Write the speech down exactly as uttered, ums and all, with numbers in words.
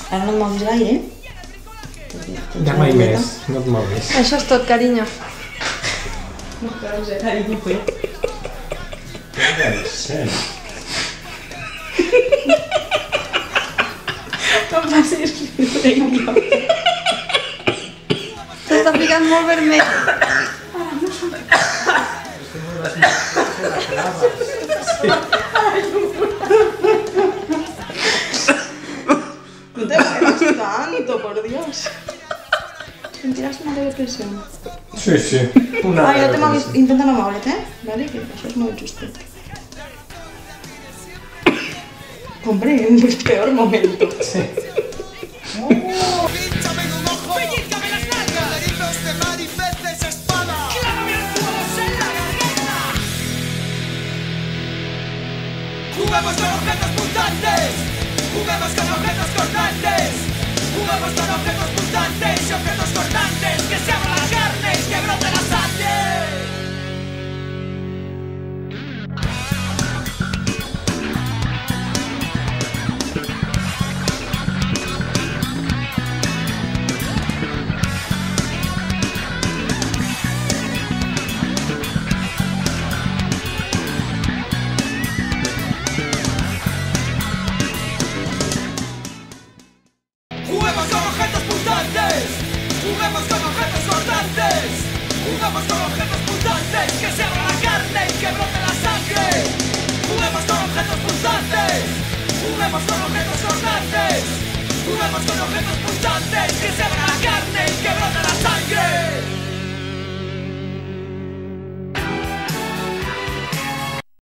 Ara no et moguis gaire. Ja mai més, no et moguis. Això és tot, carinyo. No creus, eh, carinyo, eh? Què veus, eh? No em facis riure, idiota. S'està ficant molt vermell. No te muevas tanto, por Dios. Sentirás una leve presión. Sí, sí. Una Ai, no te moguis, intenta no moure't, eh? Vale? Que això és molt justet. Hombre, en el peor momento. Sí. Jugamos con objetos punzantes, jugamos con objetos cortantes, jugamos con objetos punzantes y objetos cortantes, que se abra la carne y que brote la sangre. Juguemos con objetos punzantes, juguemos con objetos cortantes, jugamos con objetos punzantes, que se abra la carne y que brote la sangre. Juguemos con objetos punzantes, juguemos con objetos cortantes, juguemos con objetos punzantes, que se abra la carne y que brote la sangre.